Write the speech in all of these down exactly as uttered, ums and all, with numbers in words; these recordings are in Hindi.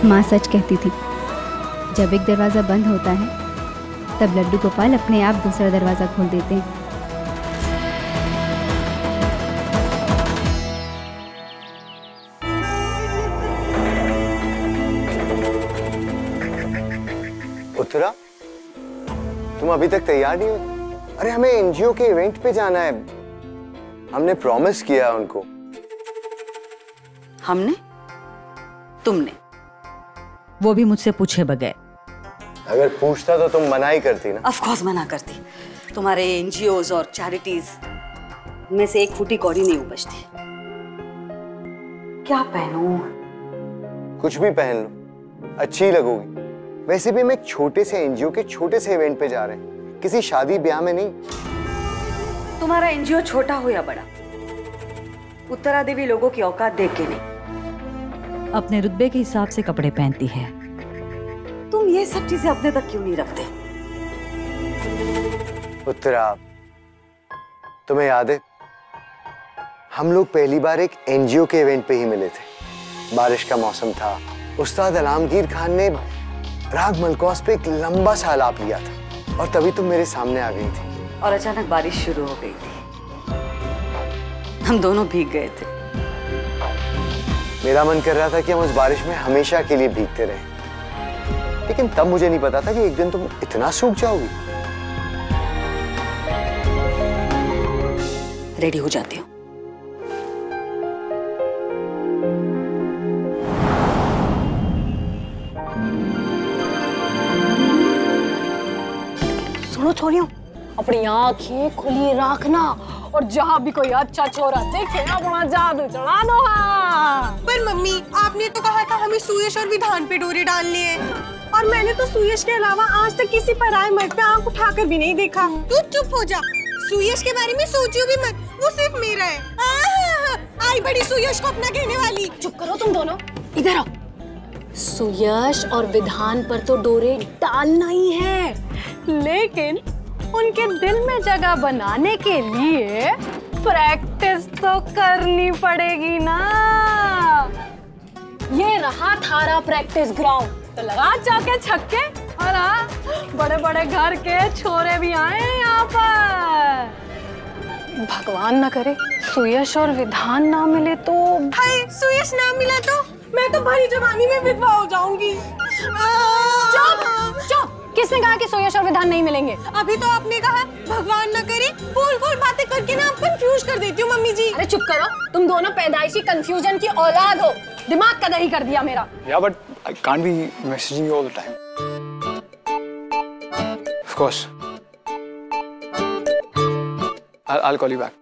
माँ सच कहती थी, जब एक दरवाज़ा बंद होता है तब लड्डू गोपाल अपने आप दूसरा दरवाज़ा खोल देते हैं। उत्तरा, तुम अभी तक तैयार नहीं हो? अरे हमें एनजीओ के इवेंट पे जाना है, हमने प्रॉमिस किया उनको। हमने? तुमने? वो भी मुझसे पूछे बगैर। अगर पूछता तो तुम मना ही करती ना। ऑफ कोर्स मना करती। तुम्हारे एनजीओज और चैरिटीज में से एक फूटी कौड़ी नहीं उपजती। क्या पहनूं? कुछ भी पहन लो, अच्छी लगोगी। वैसे भी हम एक छोटे से एनजीओ के छोटे से इवेंट पे जा रहे हैं, किसी शादी ब्याह में नहीं। तुम्हारा एनजीओ छोटा हो या बड़ा, उत्तरा देवी लोगों की औकात देख के नहीं, अपने रुतबे के हिसाब से कपड़े पहनती है। तुम ये सब चीजें अपने तक क्यों नहीं रखते? उत्तरा, तुम्हें याद है हम लोग पहली बार एक एनजीओ के इवेंट पे ही मिले थे। बारिश का मौसम था, उस्ताद आलमगीर खान ने राग मलकौस पे एक लंबा सा आलाप लिया था और तभी तुम मेरे सामने आ गई थी। और अचानक बारिश शुरू हो गई थी, हम दोनों भीग गए थे। मेरा मन कर रहा था कि हम उस बारिश में हमेशा के लिए भीगते रहें, लेकिन तब मुझे नहीं पता था कि एक दिन तुम इतना सूख जाओगी। रेडी हो जाती हूँ। सुनो छोरियों, अपनी आंखें खुली रखना और जहाँ भी कोई अच्छा छोरा देखे अपना जादू चढ़ा दो। हाँ। पर मम्मी, आपने तो कहा था हमें सुयश और विधान पे डोरे डालने हैं, और मैंने तो सुयश के अलावा आज तक किसी पराये मर्द पे आंख उठाकर भी नहीं देखा। तू चुप हो जा, सुयश के बारे में सोचियो भी मत, वो सिर्फ मेरा है। आई बड़ी सुयश को अपना कहने वाली। चुप करो तुम दोनों, इधर आओ। सुयश और विधान पर तो डोरे डालना ही है, लेकिन उनके दिल में जगह बनाने के लिए प्रैक्टिस तो करनी पड़ेगी ना। ये रहा थारा प्रैक्टिस ग्राउंड, तो लगा जाके छक्के। और हाँ, बड़े बड़े घर के छोरे भी आए यहाँ पर। भगवान ना करे सुयश और विधान ना मिले तो। हाय, सुयश ना मिला तो मैं तो भरी जवानी में विधवा हो जाऊंगी। चुप चुप, किसने कहा कि सुयश और विधान नहीं मिलेंगे? अभी तो आपने कहा भगवान ना करे, फूल फूल बातें करके ना आप कंफ्यूज कर देती हूँ मम्मी जी। अरे चुप करो, तुम दोनों पैदाइशी कंफ्यूजन की औलाद हो। दिमाग का दही कर दिया मेरा। Yeah, but I can't be messaging you all the time. Of course. I'll, I'll call you back.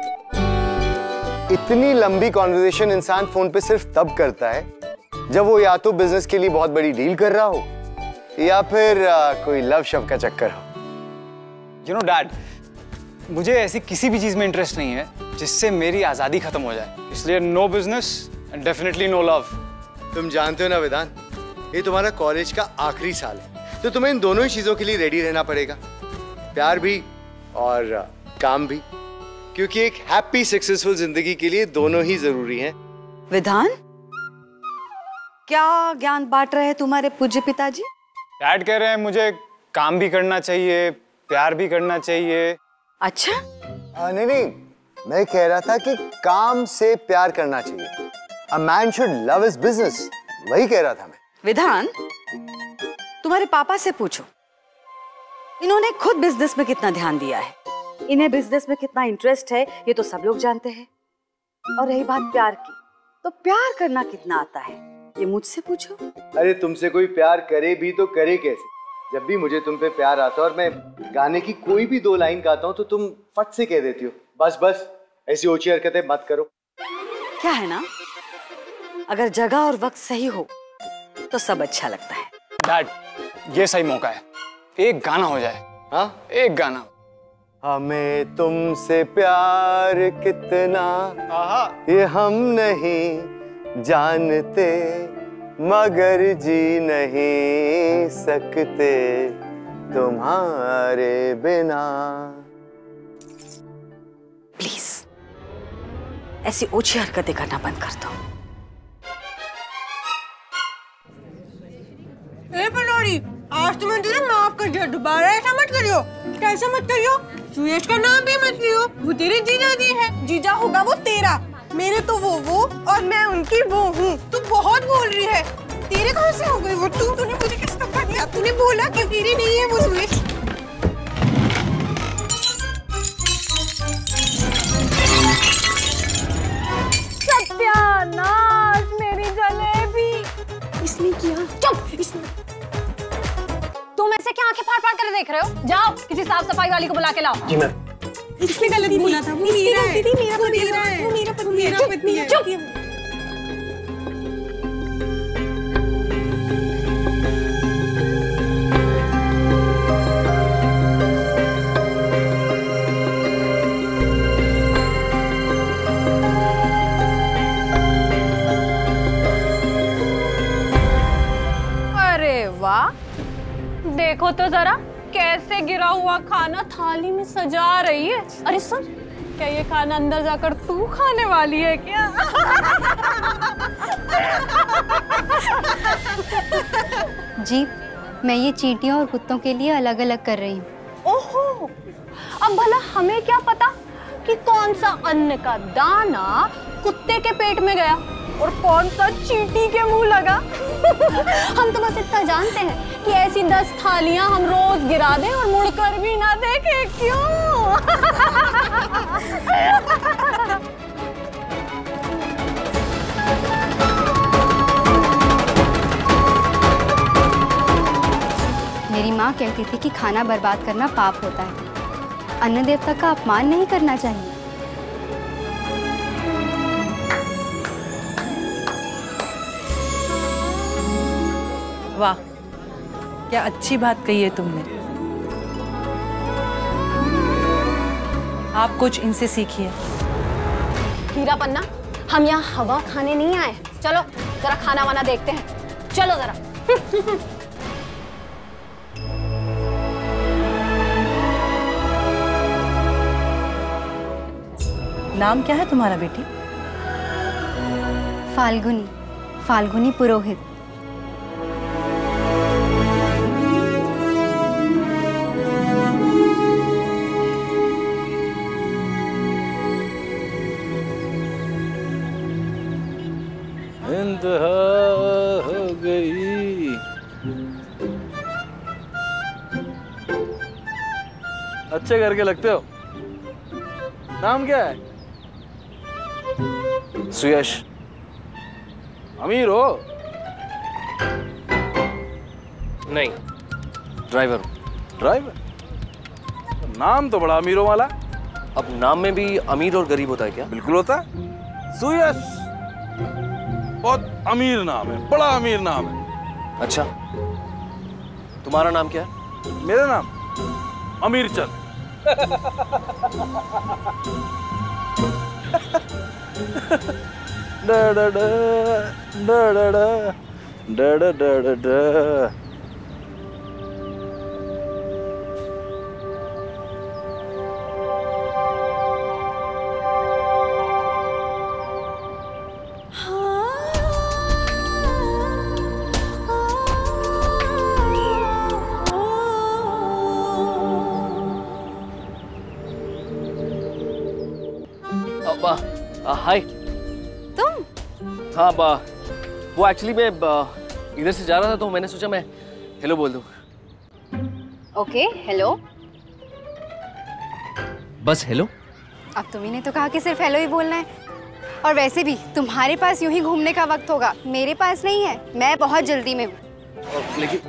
इतनी लंबी कॉन्वर्सेशन इंसान फोन पे सिर्फ तब करता है जब वो या तो बिजनेस के लिए बहुत बड़ी डील कर रहा हो या फिर आ, कोई लव शव का चक्कर हो। You know, Dad, मुझे ऐसी किसी भी चीज में इंटरेस्ट नहीं है जिससे मेरी आजादी खत्म हो जाए, इसलिए no business and definitely no love. तुम जानते हो ना विधान, ये तुम्हारा कॉलेज का आखिरी साल है, तो तुम्हें इन दोनों ही चीजों के लिए रेडी रहना पड़ेगा, प्यार भी और आ, काम भी, क्योंकि एक हैप्पी सक्सेसफुल जिंदगी के लिए दोनों ही जरूरी हैं। विधान, क्या ज्ञान बांट रहे हैं तुम्हारे पूज्य पिताजी? डैड कह रहे हैं मुझे काम भी करना चाहिए, प्यार भी करना चाहिए। अच्छा? आ, नहीं नहीं, मैं कह रहा था कि काम से प्यार करना चाहिए। A man should love his business, वही कह रहा था मैं। विधान, तुम्हारे पापा से पूछो, इन्होंने खुद बिजनेस में कितना ध्यान दिया है, इन्हें बिजनेस में कितना इंटरेस्ट है, ये तो सब लोग जानते हैं। और रही बात प्यार की, तो प्यार करना कितना आता है, ये मुझसे पूछो। अरे तुमसे कोई प्यार करे भी तो करे कैसे? जब भी मुझे तुम पे प्यार आता है और मैं गाने की कोई भी दो लाइन गाता हूँ तो तुम फट से कह देती हो बस बस, ऐसी ऊंची हरकतें मत करो। क्या है ना, अगर जगह और वक्त सही हो तो सब अच्छा लगता है। डैड, ये सही मौका है, एक गाना हो जाए। हाँ, एक गाना। हमें तुमसे प्यार कितना ये हम नहीं जानते, मगर जी नहीं सकते तुम्हारे बिना। प्लीज ऐसी ऊंची हरकतें करना बंद कर दो। ए पनौरी, आज तो मैंने तुझे माफ कर दिया, दोबारा ऐसा मत करियो। कैसे मत करियो? सुयश का नाम भी मत लियो, वो तेरे जीजा जी है। जीजा होगा वो तेरा, मेरे तो वो वो और मैं उनकी वो हूँ। तू बहुत बोल रही है। तेरे कहाँ से हो गई वो? तू तूने मुझे किस धक्का दिया? तूने बोला कि तेरी नहीं है वो सुयश। सत्यानाश, मेरी जलेबी। इसने किया। चुप। इसने तुम ऐसे क्या आंखें फाड़ फाड़ कर देख रहे हो? जाओ किसी साफ सफाई वाली को बुला के लाओ। जी मैम। इसने गलत बोला था, वो मेरा है, मेरा पति है, वो मेरा पति है, मेरा पति है। चुप। अरे वाह, देखो तो जरा कैसे गिरा हुआ खाना थाली में सजा रही है। अरे सुन, क्या ये खाना अंदर जाकर तू खाने वाली है क्या? जी, मैं ये चींटियों और कुत्तों के लिए अलग अलग कर रही हूँ। ओहो, अब भला हमें क्या पता कि कौन सा अन्न का दाना कुत्ते के पेट में गया और कौन सा चींटी के मुंह लगा। हम तो बस इतना जानते हैं कि ऐसी दस थालियां हम रोज गिरा दें और मुड़कर भी ना देखें, क्यों? मेरी माँ कहती थी कि खाना बर्बाद करना पाप होता है, अन्न देवता का अपमान नहीं करना चाहिए। वाह, क्या अच्छी बात कही है तुमने। आप कुछ इनसे सीखिए। हीरा पन्ना, हम यहाँ हवा खाने नहीं आए। चलो जरा खाना वाना देखते हैं, चलो जरा। नाम क्या है तुम्हारा बेटी? फाल्गुनी, फाल्गुनी पुरोहित। इंतहा हो गई। अच्छे करके लगते हो। नाम क्या है? सुयश। अमीर हो? नहीं, ड्राइवर। ड्राइवर? नाम तो बड़ा अमीरों वाला। अब नाम में भी अमीर और गरीब होता है क्या? बिल्कुल होता है। सुयश बहुत अमीर नाम है, बड़ा अमीर नाम है। अच्छा, तुम्हारा नाम क्या है? मेरा नाम अमीर चंद। डा डा डा डा डा डा डा डा डा डा। हाय। तुम? हाँ बा, वो एक्चुअली मैं इधर से जा रहा था तो मैंने सोचा मैं हेलो बोल दूं। Okay, hello. बस हेलो? अब तुम्ही ने तो कहा कि सिर्फ हेलो ही बोलना है। और वैसे भी तुम्हारे पास यूं ही घूमने का वक्त होगा, मेरे पास नहीं है। मैं बहुत जल्दी में हूँ। लेकिन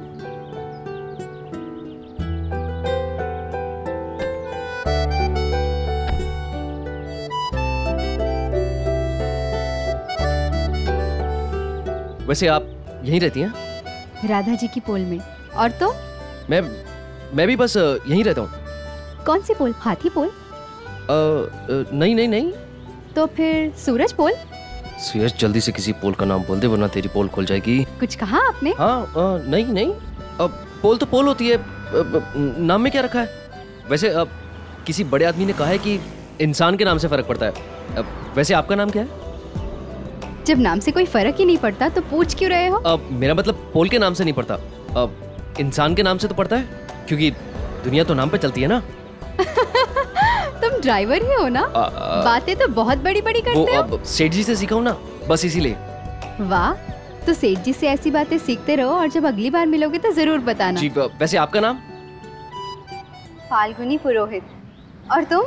वैसे आप यहीं रहती हैं? राधा जी की पोल में। और तो मैं मैं भी बस यहीं रहता हूँ। कौन सी पोल? हाथी पोल? आ, नहीं नहीं नहीं। तो फिर सूरज पोल? सुयश, जल्दी से किसी पोल का नाम बोल दे वरना तेरी पोल खुल जाएगी। कुछ कहा आपने? हाँ, आ, नहीं नहीं। अब पोल तो पोल होती है, अब नाम में क्या रखा है? वैसे अब किसी बड़े आदमी ने कहा है कि इंसान के नाम से फर्क पड़ता है। अब वैसे आपका नाम क्या है? जब नाम से कोई फर्क ही नहीं पड़ता तो पूछ क्यों रहे हो? अब मेरा मतलब पोल के नाम से नहीं पड़ता, अब इंसान के नाम से तो पड़ता है, क्योंकि दुनिया तो नाम पे चलती है ना। तुम ड्राइवर ही हो ना? आ, आ, बातें तो बहुत बड़ी बड़ी करते वो हो। अब सेठ जी से सीखा हूँ ना, बस इसीलिए। वाह, तो सेठ जी से ऐसी बातें सीखते रहो और जब अगली बार मिलोगे तो जरूर बताना। जी, वैसे आपका नाम? फाल्गुनी पुरोहित। और तुम?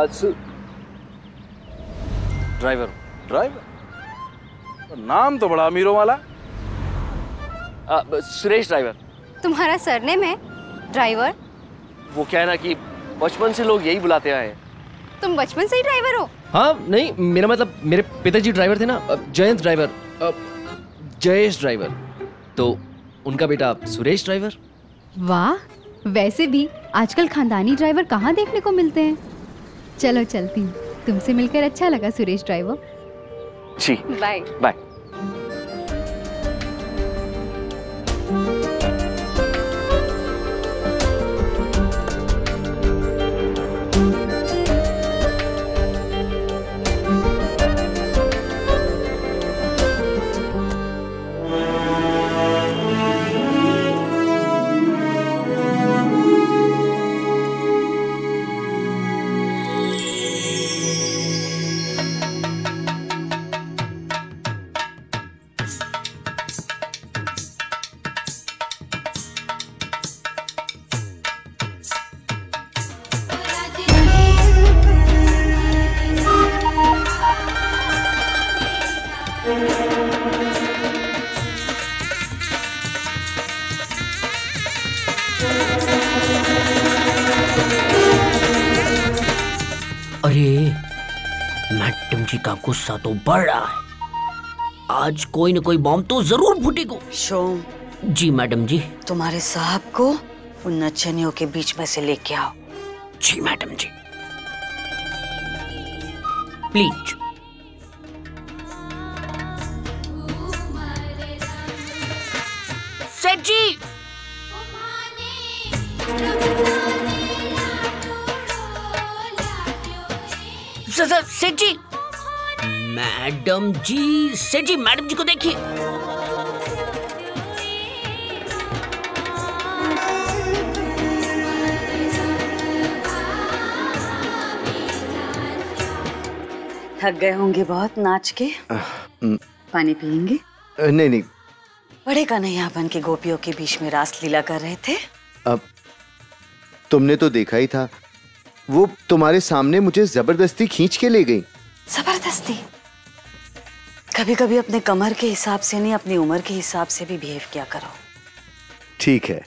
ड्राइवर। ड्राइवर? नाम तो बड़ा अमीरों वाला। सुरेश ड्राइवर। तुम्हारा सरनेम है ड्राइवर? वो क्या है ना कि बचपन से लोग यही बुलाते आए हैं। तुम बचपन से ही ड्राइवर हो? हाँ, नहीं मेरा मतलब मेरे पिताजी ड्राइवर थे ना, जयंत ड्राइवर, जयेश ड्राइवर, तो उनका बेटा सुरेश ड्राइवर। वाह, वैसे भी आजकल खानदानी ड्राइवर कहाँ देखने को मिलते हैं। चलो चलती हूँ, तुमसे मिलकर अच्छा लगा सुरेश ड्राइवर। जी, बाय बाय। अरे मैडम जी का गुस्सा तो बढ़ रहा है, आज कोई न कोई बॉम्ब तो जरूर फूटेगा। शोम। जी मैडम जी। तुम्हारे साहब को उन नचनियों के बीच में से लेके आओ। जी मैडम जी। प्लीज। सेठ जी। सेठ जी। मैडम जी, सेठ जी, मैडम जी को देखिए। थक गए होंगे बहुत नाच के। पानी पियेंगे? नहीं नहीं। बड़े कन्हैया बन के गोपियों के बीच में रास लीला कर रहे थे। अब तुमने तो देखा ही था, वो तुम्हारे सामने मुझे जबरदस्ती खींच के ले गई। जबरदस्ती? कभी कभी अपने कमर के हिसाब से नहीं, अपनी उम्र के हिसाब से भी बिहेव किया करो। ठीक है।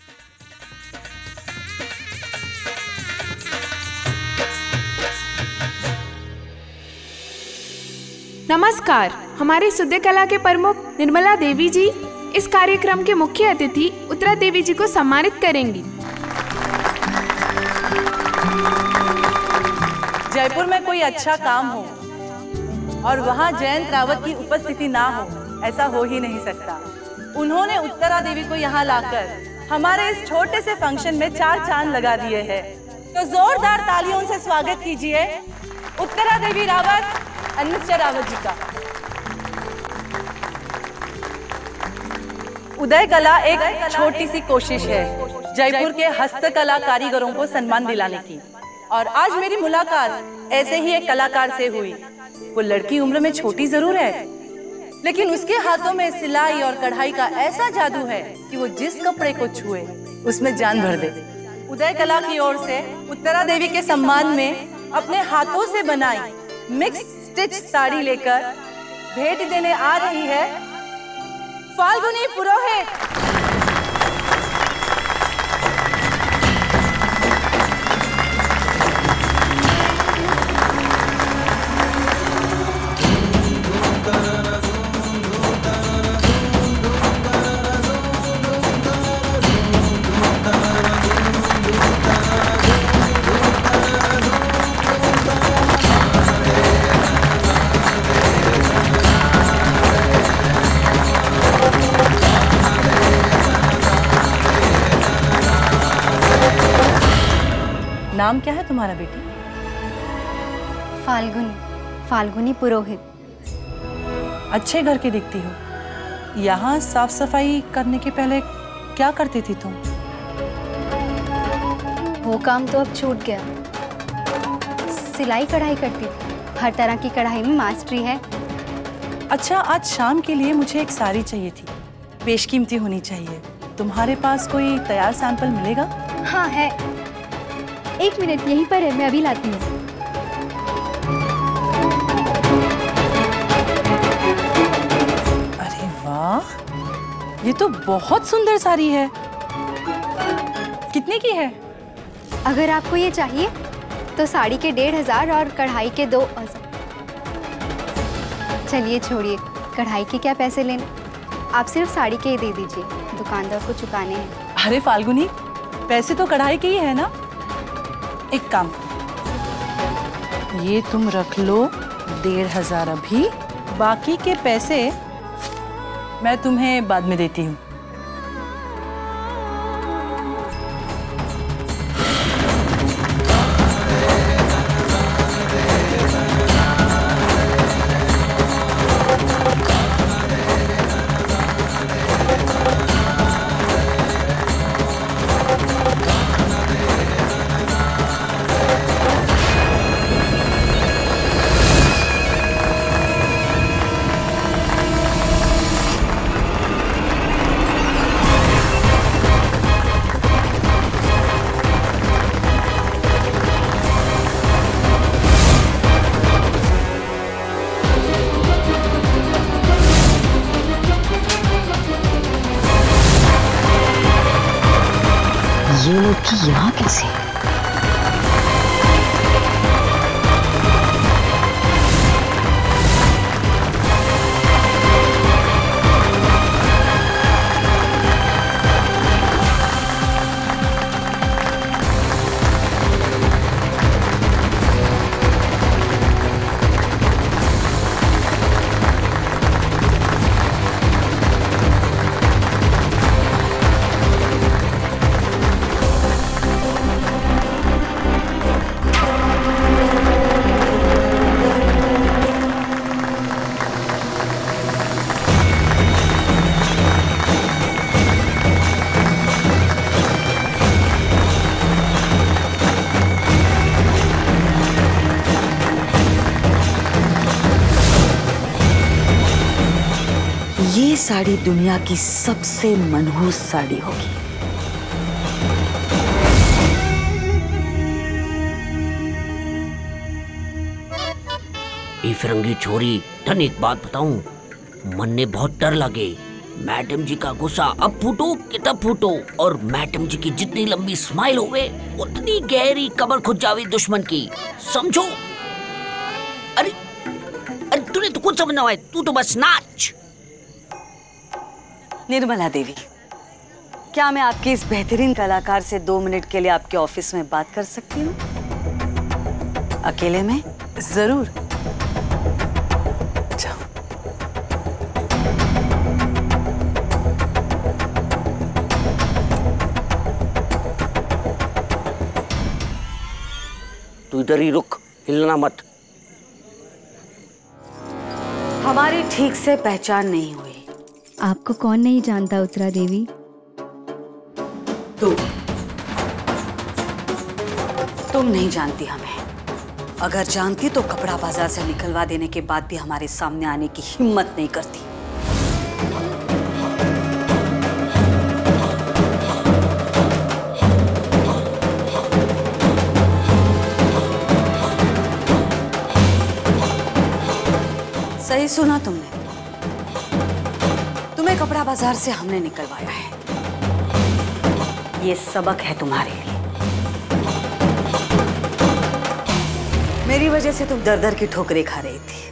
नमस्कार, हमारी शुद्ध कला के प्रमुख निर्मला देवी जी इस कार्यक्रम के मुख्य अतिथि उत्तरा देवी जी को सम्मानित करेंगी। जयपुर में कोई अच्छा काम हो और वहाँ जयंत रावत की उपस्थिति ना हो, ऐसा हो ही नहीं सकता। उन्होंने उत्तरा देवी को यहाँ लाकर हमारे इस छोटे से फंक्शन में चार चांद लगा दिए हैं। तो जोरदार तालियों से स्वागत कीजिए उत्तरा देवी रावत और मिस्टर रावत जी का। उदय कला एक छोटी सी कोशिश है जयपुर के हस्तकला कारीगरों को सम्मान दिलाने की, और आज मेरी मुलाकात ऐसे ही एक कलाकार से हुई। वो लड़की उम्र में छोटी जरूर है, लेकिन उसके हाथों में सिलाई और कढ़ाई का ऐसा जादू है कि वो जिस कपड़े को छुए उसमें जान भर दे। उदय कला की ओर से उत्तरा देवी के सम्मान में अपने हाथों से बनाई मिक्स स्टिच साड़ी लेकर भेंट देने आ रही है फाल्गुनी पुरोहित। नाम क्या है तुम्हारा बेटी? फाल्गुनी, फाल्गुनी पुरोहित। अच्छे घर की दिखती हो। यहाँ साफ सफाई करने के पहले क्या करती थी तुम? वो काम तो अब छूट गया। सिलाई कढ़ाई करती थी, हर तरह की कढ़ाई में मास्टरी है। अच्छा, आज शाम के लिए मुझे एक साड़ी चाहिए थी, बेशकीमती होनी चाहिए। तुम्हारे पास कोई तैयार सैंपल मिलेगा? हाँ है, एक मिनट यहीं पर है, मैं अभी लाती हूँ। अरे वाह, ये तो बहुत सुंदर साड़ी है। कितने की है? अगर आपको ये चाहिए तो साड़ी के डेढ़ हजार और कढ़ाई के दो हजार। चलिए छोड़िए, कढ़ाई के क्या पैसे लेने, आप सिर्फ साड़ी के ही दे दीजिए, दुकानदार को चुकाने हैं। अरे फाल्गुनी, पैसे तो कढ़ाई के ही है ना। एक काम, ये तुम रख लो डेढ़ हजार अभी, बाकी के पैसे मैं तुम्हें बाद में देती हूँ। ये लड़की यहाँ कैसे? ये साड़ी दुनिया की सबसे मनहूस साड़ी होगी। ए फिरंगी छोरी, तन एक बात बताऊं, मन ने बहुत डर लगे। मैडम जी का गुस्सा अब फूटो कि तब फूटो, और मैडम जी की जितनी लंबी स्माइल होवे उतनी गहरी कमर खुद जावे दुश्मन की, समझो? अरे अरे तूने तो कुछ समझना है, तू तो बस नाच। निर्मला देवी, क्या मैं आपके इस बेहतरीन कलाकार से दो मिनट के लिए आपके ऑफिस में बात कर सकती हूँ? अकेले में? जरूर। जाओ। तू इधर ही रुक, हिलना मत। हमारी ठीक से पहचान नहीं हुई। आपको कौन नहीं जानता उत्तरा देवी? तुम तुम नहीं जानती हमें। अगर जानती तो कपड़ा बाजार से निकलवा देने के बाद भी हमारे सामने आने की हिम्मत नहीं करती। सही सुना तुमने, तुम्हें कपड़ा बाजार से हमने निकलवाया है। ये सबक है तुम्हारे लिए। मेरी वजह से तुम दर दर की ठोकरें खा रही थी।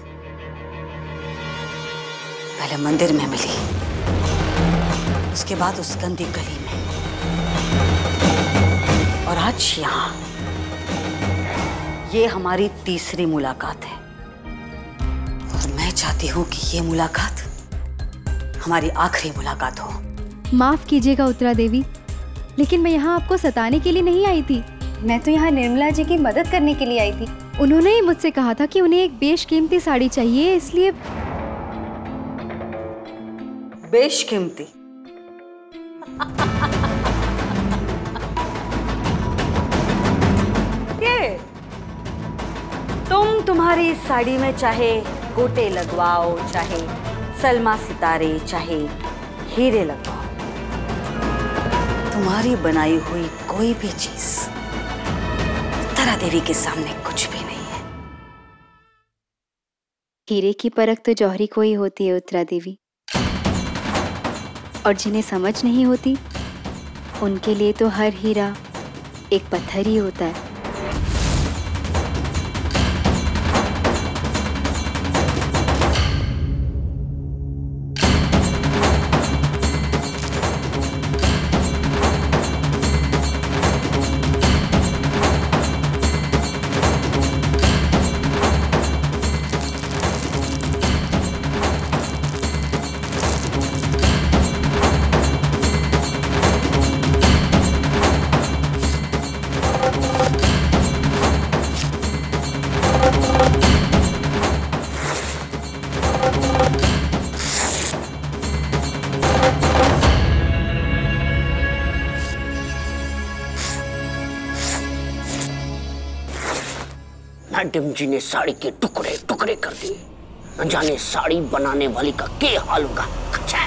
पहले मंदिर में मिली, उसके बाद उस गंदी गली में, और आज यहाँ। ये हमारी तीसरी मुलाकात है, और मैं चाहती हूँ कि ये मुलाकात हमारी आखिरी मुलाकात हो। माफ कीजिएगा उत्तरा देवी, लेकिन मैं यहाँ आपको सताने के लिए नहीं आई थी। मैं तो यहाँ निर्मला जी की मदद करने के लिए आई थी। उन्होंने ही मुझसे कहा था कि उन्हें एक बेशकीमती साड़ी चाहिए, इसलिए बेशकीमती। ये तुम तुम्हारी इस साड़ी में चाहे गोटे लगवाओ, चाहे सलमा सितारे, चाहे हीरे लगवाओ, तुम्हारी बनाई हुई कोई भी चीज तारा देवी के सामने कुछ भी नहीं है। हीरे की परख तो जौहरी को ही होती है उत्तरा देवी, और जिन्हें समझ नहीं होती उनके लिए तो हर हीरा एक पत्थर ही होता है। मैडम जी ने साड़ी के टुकड़े टुकड़े कर दिए। न जाने साड़ी बनाने वाली का क्या हाल होगा। अच्छा।